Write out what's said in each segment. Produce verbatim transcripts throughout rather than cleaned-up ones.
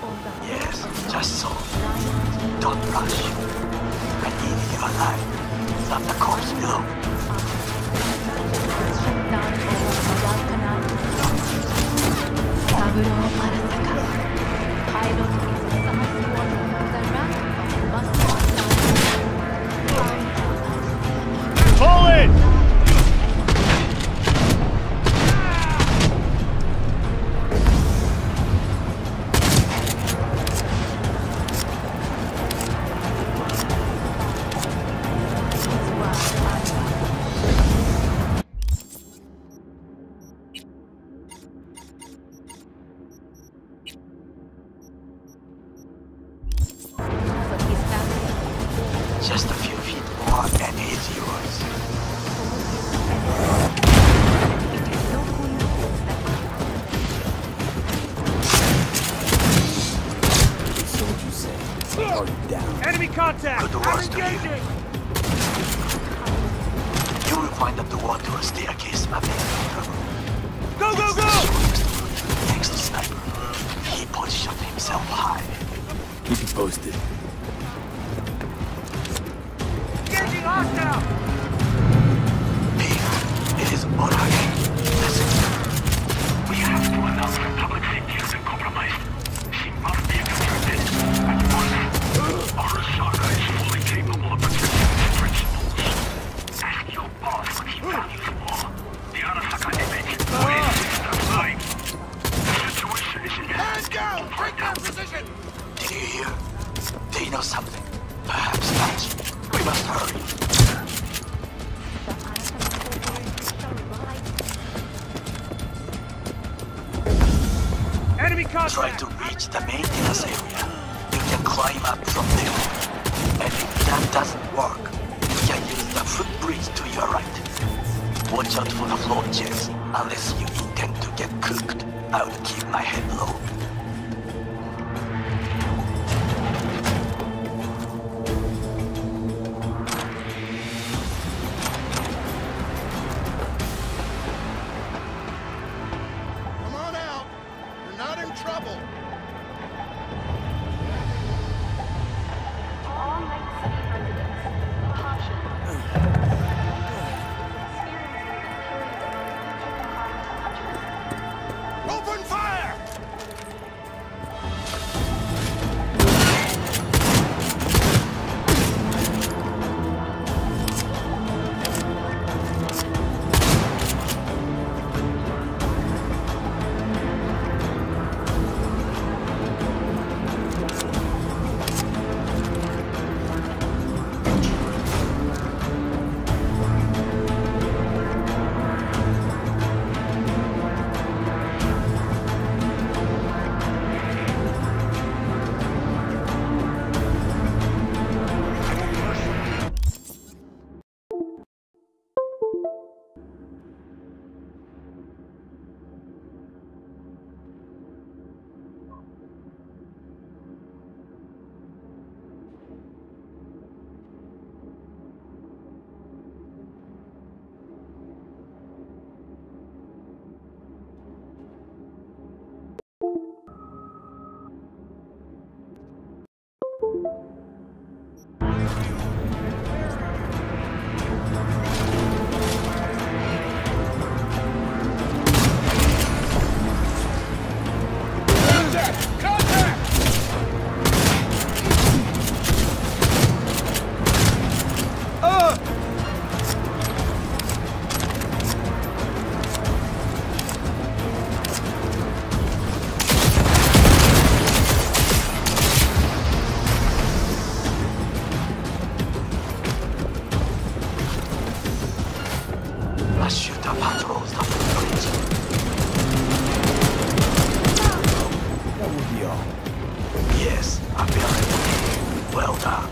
Yes, just so. Don't rush. I need you alive. Stop the corpse below. Pull it! Just a few feet more and it's yours. So what you say? Already down. Enemy contact! Good I'm words to you. engaging! You will find the door to a staircase, my man. Go, go, It's the go! shortest route, thanks to Sniper. He positioned himself high. Keep you posted. Engaging hostile! Peter, it is Orage. Listen. We have to announce that public safety has been compromised. She must be extracted at once. Arasaka is fully capable of protecting its principles. Ask your boss what he values more. The Arasaka image or his sister's life. The situation is in hand. down! Break down position! Did you hear? They know something. Perhaps not. We must hurry. Enemy contact! Try to reach the maintenance area. You can climb up from there. And if that doesn't work, you can use the footbridge to your right. Watch out for the floor jets. Unless you intend to get cooked, I will keep my head low. Come on out. You're not in trouble. All night city residents, caution. Open fire! A shooter patrols the footbridge. That will be all. Yes, apparently. Well done.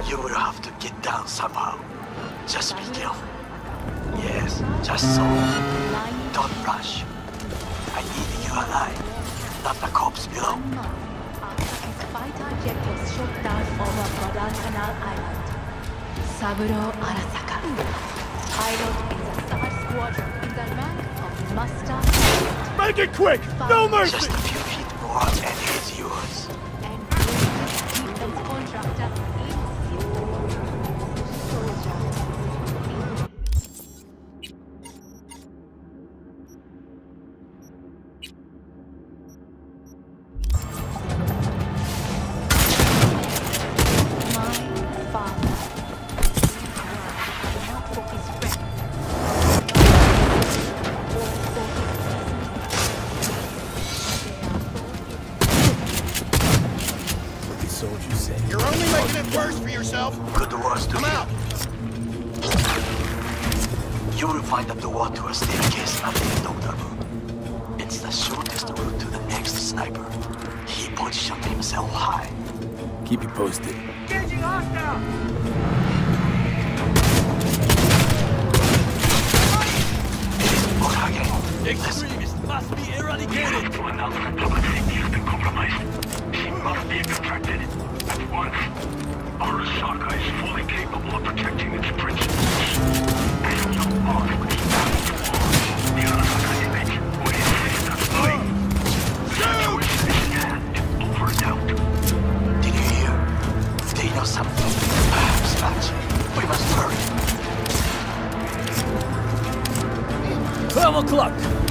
You will have to get down somehow. Just be careful. Yes, just so. Don't rush. I need you alive, not the corpse below. One month after his fighter jet was shot down over Guadalcanal Island. Saburo Arasaka, pilot in the third squadron in the rank of Master Pilot. Make it quick! No mercy! Just a few feet more and he's yours. And defense contractor in soldier. You're only making it worse for yourself. Good words to Come hear. out. You will find a door to a staircase at the end of the room. It's the shortest route to the next sniper. He positioned himself high. Keep you posted. Engaging hostile! It is Buddha again. Let's Extremists must be We have eradicated! to announce that public safety has been compromised. She must be extracted at once. Arasaka is fully capable of protecting its principles. And you are with the battle for the Arasaka image will insist on fighting. The situation is hand over doubt. Did you hear? They know something. Perhaps not. We must hurry. Twelve o'clock!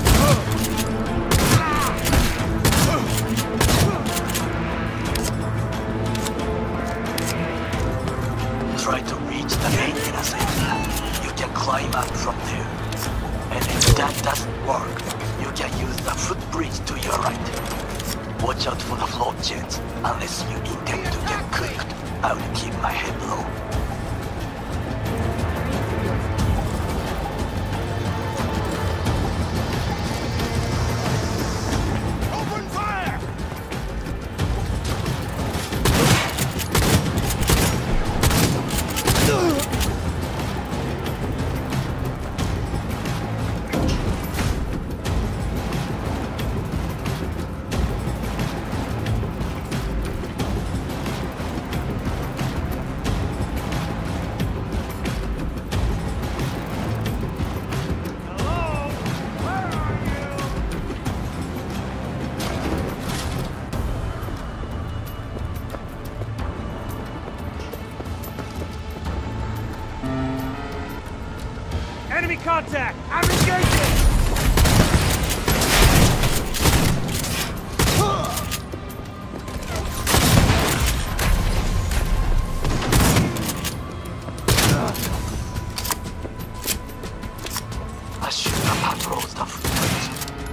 Try to reach the maintenance area. You can climb up from there. And if that doesn't work, you can use the footbridge to your right. Watch out for the float jets, unless you intend to get cooked. I will keep my head low. Open fire! Hello? Where are you? Enemy contact! I'm engaging! A shooter patrols the footbridge.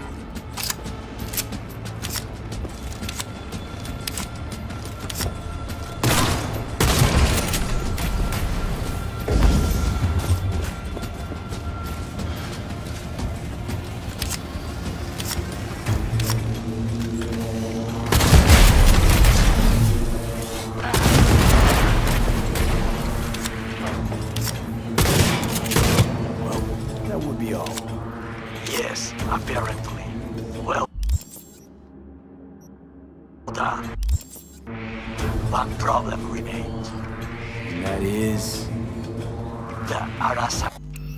That would be all. Yes, apparently. Well done. One problem remains. And that is... The Arasaka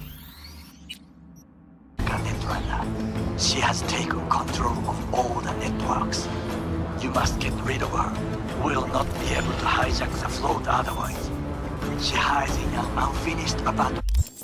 Netrunner. She has taken control of all the networks. You must get rid of her. We'll not be able to hijack the float otherwise. She hides in an unfinished apartment.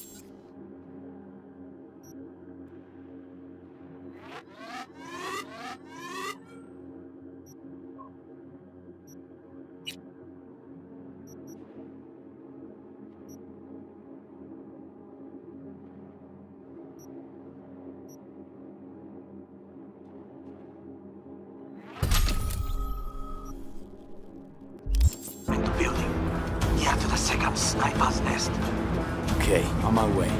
In the building, near to the second sniper's nest. Okay, on my way.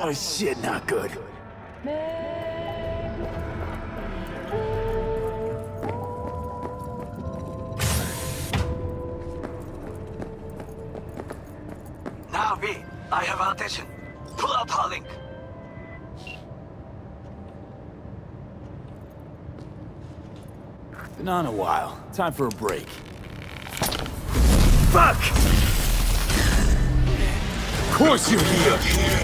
Oh shit, not good. Now, V, I have our attention. Pull out our link. Been on a while. Time for a break. Fuck! Of course you're here!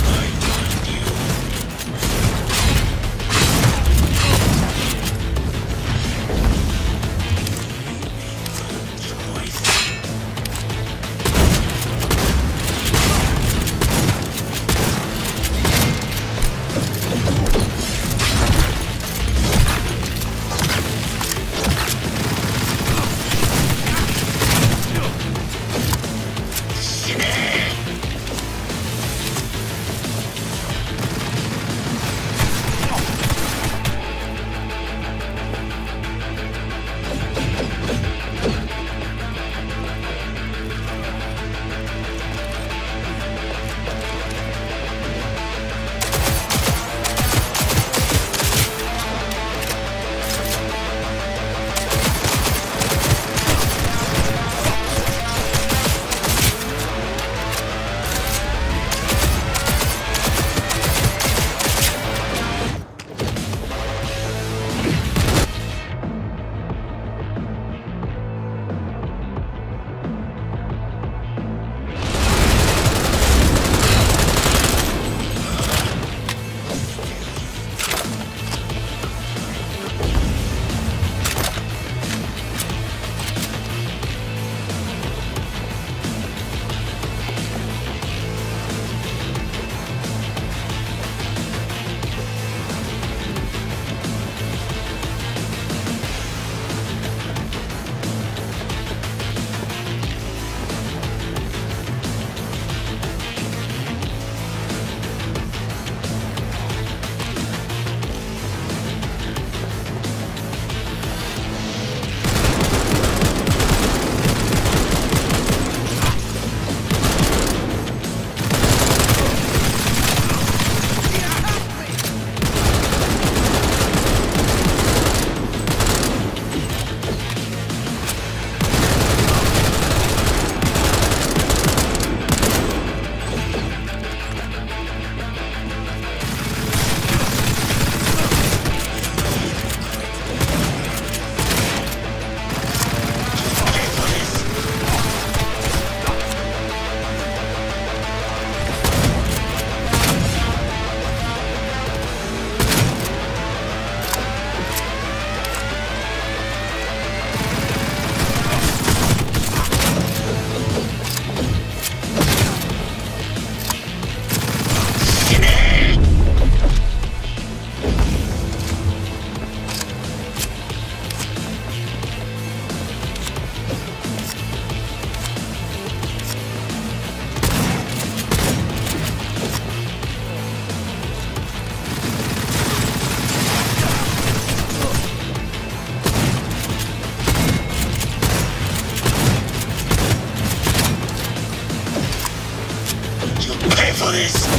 for this!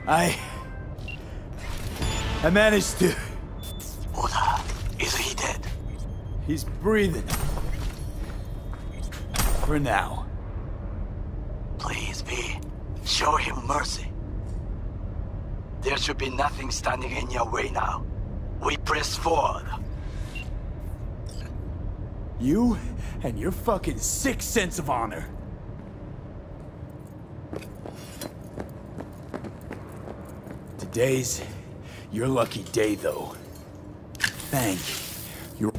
I... I managed to... Oda, is he dead? He's breathing. For now. Please, V. Show him mercy. There should be nothing standing in your way now. We press forward. You and your fucking sick sense of honor. Today's your lucky day, though. Thank you.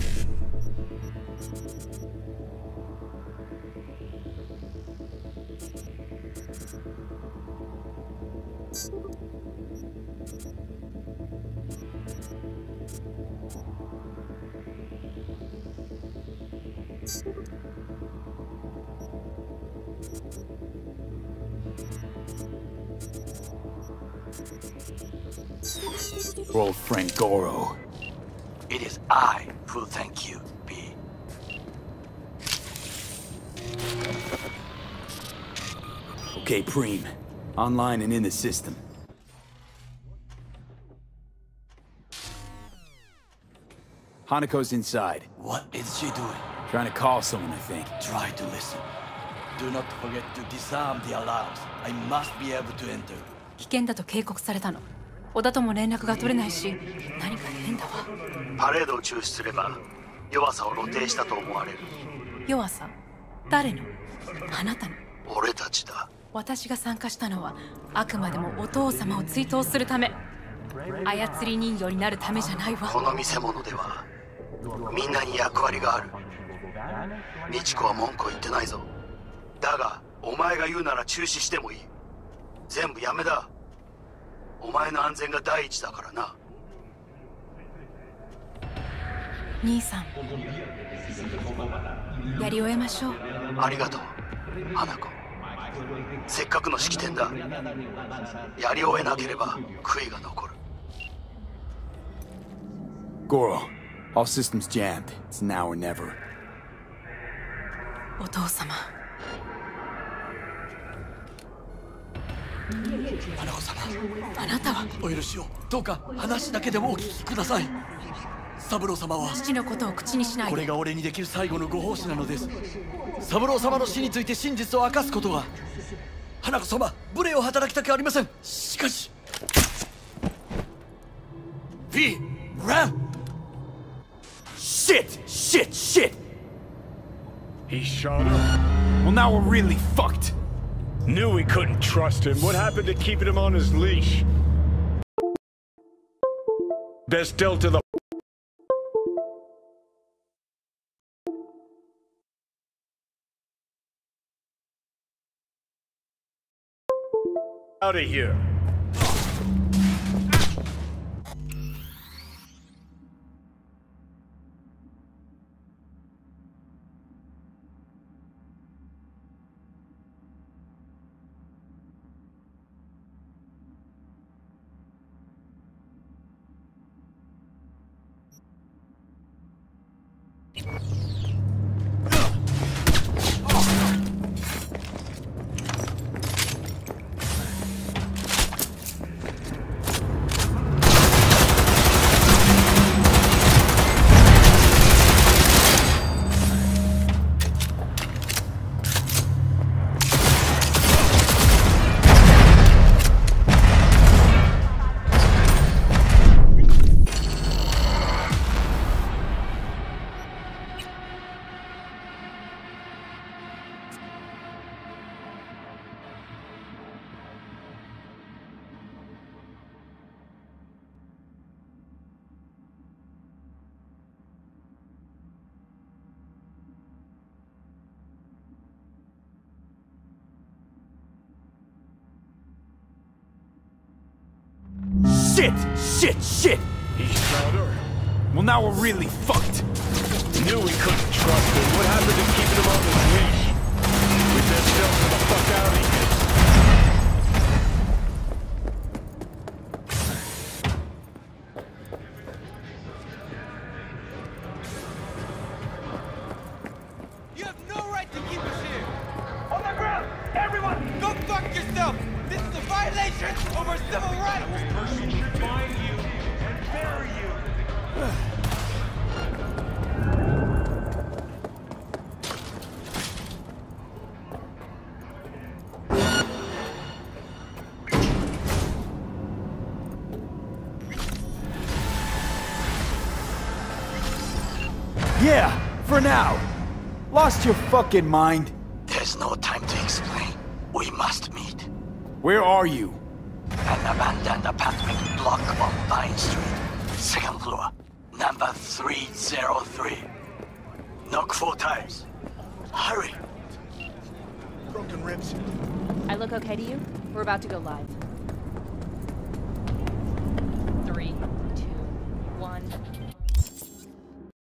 Old friend Goro. It is I who thank you, B. Okay, Preem. Online and in the system. Hanako's inside. What is she doing? Trying to call someone, I think. Try to listen. Do not forget to disarm the alarms. I must be able to enter. 危険だと警告されたの。小田とも連絡が取れないし、何か変だわ。 パレードを中止すれば弱さを露呈したと思われる。 弱さ？誰の？あなたの。 俺たちだ。 私が参加したのはあくまでもお父様を追悼するため。操り人形になるためじゃないわ。 この見せ物ではみんなに役割がある。美智子は文句を言ってないぞ。だがお前が言うなら中止してもいい。全部やめだ。お前の安全が第一だからな。 兄さん、やり終えましょう。 ありがとう、花子。せっかくの式典だ。やり終えなければ悔いが残る。 Goro, all systems jammed. It's now or never. お父様。 花子様、 あなたはお許しを。どうか話だけでもお聞きください。三郎様は父のことを口にしないで。 これが俺にできる最後のご奉仕なのです。三郎様の死について真実を明かすことは。花子様、無礼を働きたくありません。しかし V! Run! Shit! Shit! Shit! He shot her. Well, now we're really fucked. Knew we couldn't trust him. What happened to keeping him on his leash? Best dealt to the... out of here. Shit! Shit! Shit! He shot her. Well, now we're really fucked. Knew we couldn't trust him. What happened to keeping him on his leash? We best tell him the fuck out of here. You have no right to keep us here! On the ground! Everyone! Go fuck yourself! This is a violation of our civil rights! right. I will personally find you and bury you. Yeah, for now. Lost your fucking mind? There's no time to explain. We must meet. Where are you? An abandoned apartment block on Vine Street. Second floor. Number three oh three. Knock four times. Hurry. Broken ribs. I look okay to you? We're about to go live. Three,